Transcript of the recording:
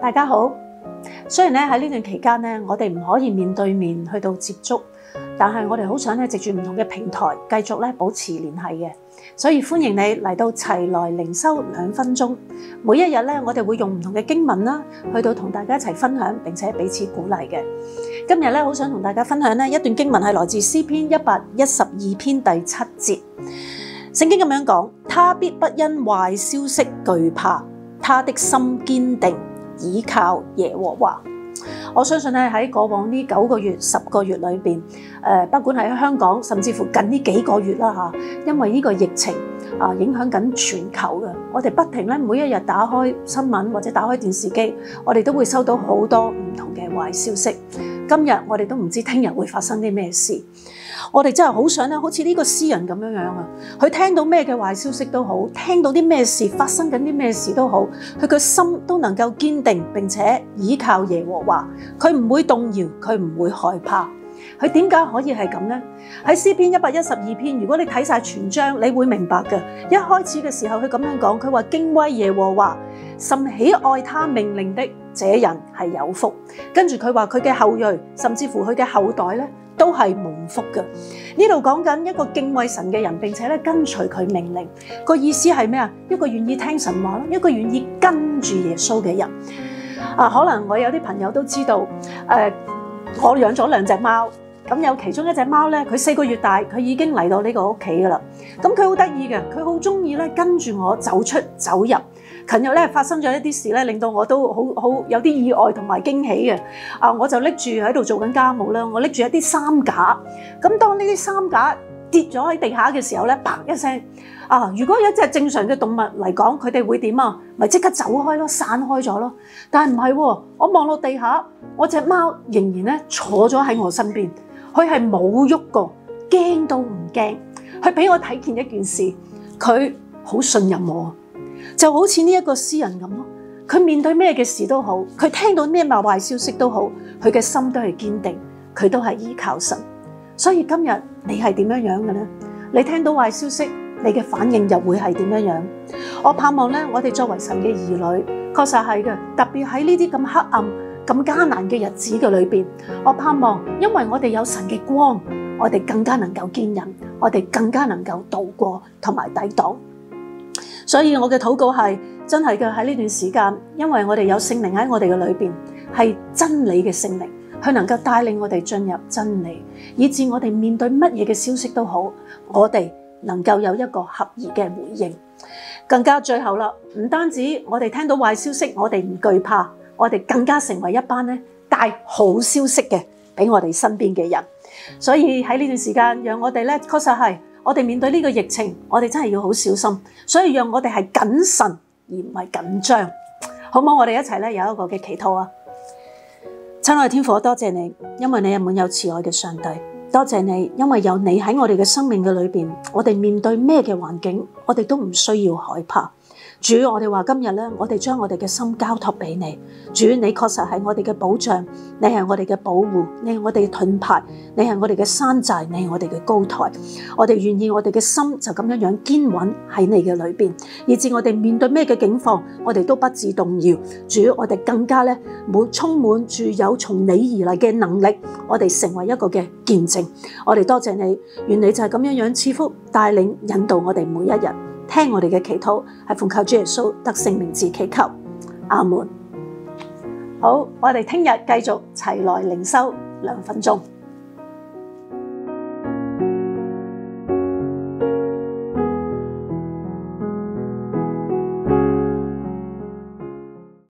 大家好。雖然咧喺呢段期間咧，我哋唔可以面對面去到接觸，但係我哋好想咧藉住唔同嘅平台繼續咧保持聯繫嘅，所以歡迎你嚟到齊來靈修2分鐘。每一日咧，我哋會用唔同嘅經文啦，去到同大家一齊分享，並且彼此鼓勵嘅。今日咧，好想同大家分享咧一段經文，係來自詩篇112篇第7節。聖經咁樣講：他必不因壞消息懼怕，他的心堅定，倚靠耶和華。我相信咧喺過往呢9個月、10個月裏邊，不管喺香港，甚至乎近呢幾個月啦嚇，因為呢個疫情影響緊全球嘅，我哋不停咧每一日打開新聞或者打開電視機，我哋都會收到好多唔同嘅壞消息。今日我哋都唔知聽日會發生啲咩事，我哋真係好想咧，好似呢個詩人咁樣啊，佢聽到咩嘅壞消息都好，聽到啲咩事發生緊啲咩事都好，佢個心都能夠堅定，並且倚靠耶和華，佢唔會動搖，佢唔會害怕。佢點解可以係咁呢？喺詩篇112篇，如果你睇晒全章，你會明白嘅。一開始嘅時候，佢咁樣講，佢話敬畏耶和華，甚喜愛他命令的，這人係有福。跟住佢話佢嘅後裔，甚至乎佢嘅後代咧，都係蒙福嘅。呢度講緊一個敬畏神嘅人，並且咧跟隨佢命令。個意思係咩啊？一個願意聽神話，一個願意跟住耶穌嘅人。可能我有啲朋友都知道，我養咗2隻貓。咁有其中一隻貓咧，佢4個月大，佢已經嚟到呢個屋企噶啦。咁佢好得意嘅，佢好中意咧跟住我走出走入。近日咧發生咗一啲事咧，令到我都好有啲意外同埋驚喜嘅。我就拎住喺度做緊家務啦，我拎住一啲衫架。咁當呢啲衫架跌咗喺地下嘅時候咧，啪一聲。如果有一隻正常嘅動物嚟講，佢哋會點啊？咪即刻走開咯，散開咗咯。但係唔係喎，我望落地下，我隻貓仍然咧坐咗喺我身邊。佢係冇喐過，驚都唔驚。佢俾我睇見一件事，佢好信任我，就好似呢一個詩人咁咯。佢面對咩嘅事都好，佢聽到咩壞消息都好，佢嘅心都係堅定，佢都係依靠神。所以今日你係點樣樣嘅呢？你聽到壞消息，你嘅反應又會係點樣樣？我盼望咧，我哋作為神嘅兒女，確實係嘅，特別喺呢啲咁黑暗、咁艱難嘅日子嘅裏邊，我盼望，因為我哋有神嘅光，我哋更加能夠堅忍，我哋更加能夠度過同埋抵擋。所以我嘅禱告係真係嘅，喺呢段時間，因為我哋有聖靈喺我哋嘅裏邊，係真理嘅聖靈，佢能夠帶領我哋進入真理，以致我哋面對乜嘢嘅消息都好，我哋能夠有一個合宜嘅回應。更加最後啦，唔單止我哋聽到壞消息，我哋唔懼怕。我哋更加成為一班咧帶好消息嘅俾我哋身邊嘅人，所以喺呢段時間，讓我哋咧確實係我哋面對呢個疫情，我哋真係要好小心，所以讓我哋係謹慎而唔係緊張，好唔好？我哋一齊咧有一個嘅祈禱啊！親愛的天父，多謝你，因為你係滿有慈愛嘅上帝，多謝你，因為有你喺我哋嘅生命嘅裏邊，我哋面對咩嘅環境，我哋都唔需要害怕。主，我哋話今日咧，我哋將我哋嘅心交託俾你。主，你確實係我哋嘅保障，你係我哋嘅保護，你係我哋嘅盾牌，你係我哋嘅山寨，你係我哋嘅高台。我哋願意我哋嘅心就咁樣樣堅穩喺你嘅裏邊，以致我哋面對咩嘅境況，我哋都不致動搖。主，我哋更加咧充滿住有從你而嚟嘅能力，我哋成為一個嘅見證。我哋多謝你，願你就係咁樣樣賜福帶領引導我哋每一日。聽我哋嘅祈禱，係奉靠主耶穌得勝名字祈求，阿門。好，我哋聽日繼續齊來靈修2分鐘。